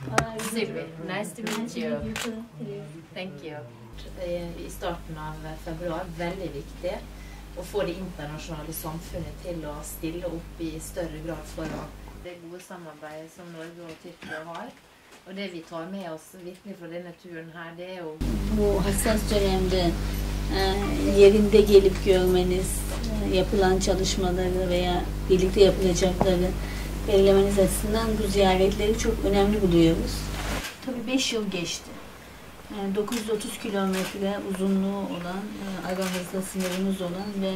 Super. Nice to meet you. Thank you. I starten av februar, veldig viktig å få det internasjonale samfunnet til å stille opp i større grad for det gode samarbeidet som Norge og Tyrkia har. Og det vi tar med oss virkelig fra denne turen her, det er jo... Bu hassas dönemde yerinde gelip görmeniz, yapılan çalışmaları veya birlikte yapılacakları belirlemeniz açısından bu ziyaretleri çok önemli buluyoruz. Tabii 5 yıl geçti. 930 kilometre uzunluğu olan, aramızda sınırımız olan ve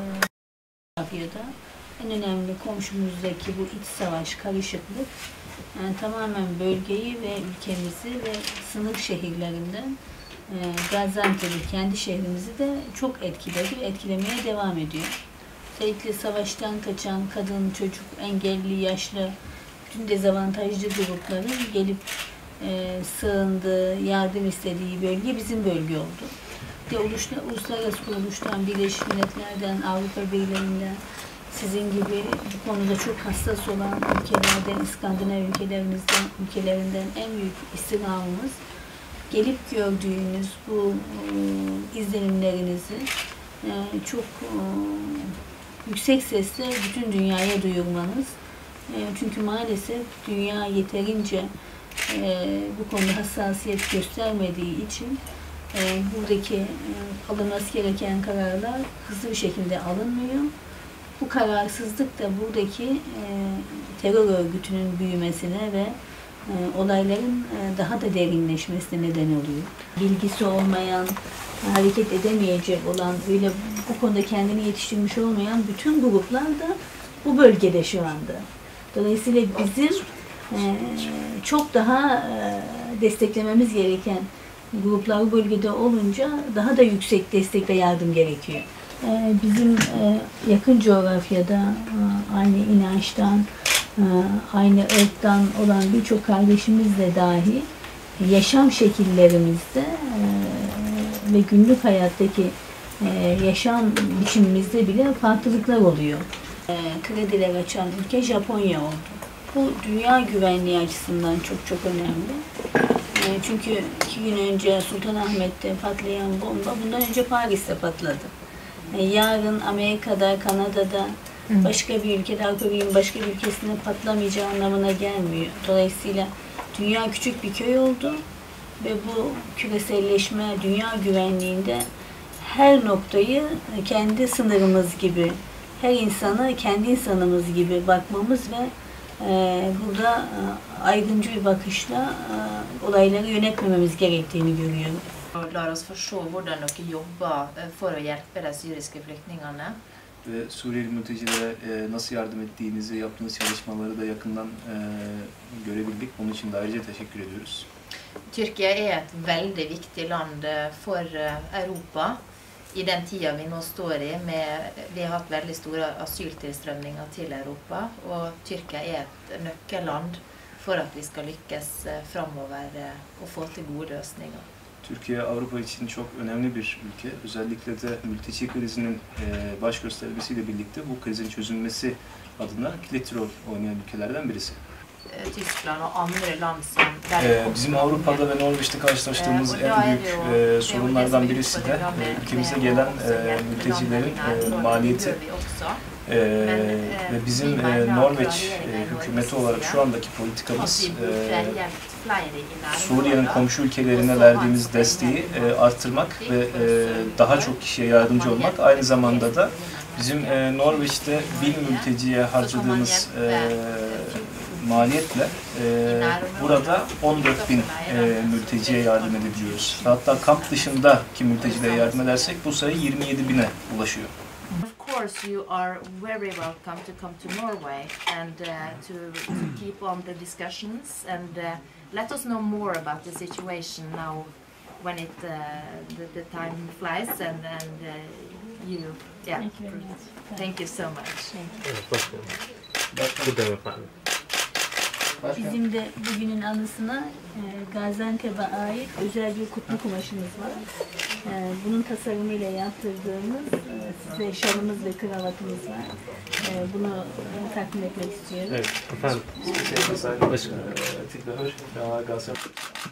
Afya'da en önemli komşumuzdaki bu iç savaş, karışıklık tamamen bölgeyi ve ülkemizi ve sınır şehirlerinden Gaziantep'i, kendi şehrimizi de çok etkiledi ve etkilemeye devam ediyor. Özellikle savaştan kaçan kadın, çocuk, engelli, yaşlı, bütün dezavantajlı grupların gelip sığındığı, yardım istediği bölge bizim bölge oldu. Ve uluslararası kuruluştan, Birleşmiş Milletler'den, Avrupa Birliği'nden, sizin gibi bu konuda çok hassas olan ülkelerden, İskandinav ülkelerinden en büyük istirhamımız gelip gördüğünüz bu izlenimlerinizi çok yüksek sesle bütün dünyaya duyurmanız. Çünkü maalesef dünya yeterince bu konuda hassasiyet göstermediği için buradaki alınması gereken kararlar hızlı bir şekilde alınmıyor. Bu kararsızlık da buradaki terör örgütünün büyümesine ve olayların daha da derinleşmesine neden oluyor. Bilgisi olmayan, hareket edemeyecek olan, öyle bu konuda kendini yetiştirmiş olmayan bütün gruplar da bu bölgede şu anda. Dolayısıyla bizim çok daha desteklememiz gereken gruplar bu bölgede olunca daha da yüksek destek ve yardım gerekiyor. Bizim yakın coğrafyada aynı inançtan, aynı ırktan olan birçok kardeşimizle dahi yaşam şekillerimizde ve günlük hayattaki yaşam biçimimizde bile farklılıklar oluyor. Krediler açan ülke Japonya oldu. Bu dünya güvenliği açısından çok önemli. Çünkü 2 gün önce Sultanahmet'te patlayan bomba bundan önce Paris'te patladı. Yarın Amerika'da, Kanada'da, başka bir ülkede, Avrupa Birliği'nin başka bir ülkesinde patlamayacağı anlamına gelmiyor. Dolayısıyla dünya küçük bir köy oldu ve bu küreselleşme, dünya güvenliğinde her noktayı kendi sınırımız gibi, her insana kendi insanımız gibi bakmamız ve burada ayrımcı bir bakışla olayları yönetmememiz gerektiğini görüyorum. La oss forstå hvordan dere jobber for å hjelpe de syriske flyktningene. Ve Suriyeli mültecilere nasıl yardım ettiğinizi, yaptığınız çalışmaları da yakından görebildik. Bunun için de ayrıca teşekkür ediyoruz. Tyrkia er et veldig viktig land for Europa i den tida vi nå står i. Vi har hatt veldig store asyltilstrømninger til Europa, og Tyrkia er et nøkkelland for at vi skal lykkes framover og få til gode løsninger. Türkiye Avrupa için çok önemli bir ülke. Özellikle de mülteci krizinin baş göstermesiyle birlikte bu krizin çözülmesi adına kilit rol oynayan ülkelerden birisi. Tyskland og andre land som bizim Avrupa'da ve Norveç'te karşılaştığımız en büyük sorunlardan birisi de ülkemize gelen mültecilerin maliyeti. Ve bizim Norveç hükümeti olarak şu andaki politikamız Suriye'nin komşu ülkelerine verdiğimiz desteği arttırmak ve daha çok kişiye yardımcı olmak. Aynı zamanda da bizim Norveç'te 1000 mülteciye harcadığımız maliyetle burada 14.000 mülteciye yardım edebiliyoruz. Hatta kamp dışındaki mültecilere yardım edersek bu sayı 27.000'e ulaşıyor. Of course, you are very welcome to come to Norway and to keep on the discussions and let us know more about the situation now when the time flies and you yeah. Thank you so much. Thank you. Bizim de bugünün anısına Gaziantep'e ait özel bir kutlu kumaşımız var. Bunun tasarımıyla yaptırdığımız size şalımız ve kravatımız var. Bunu takdim etmek istiyorum. Evet, efendim. Başkanım.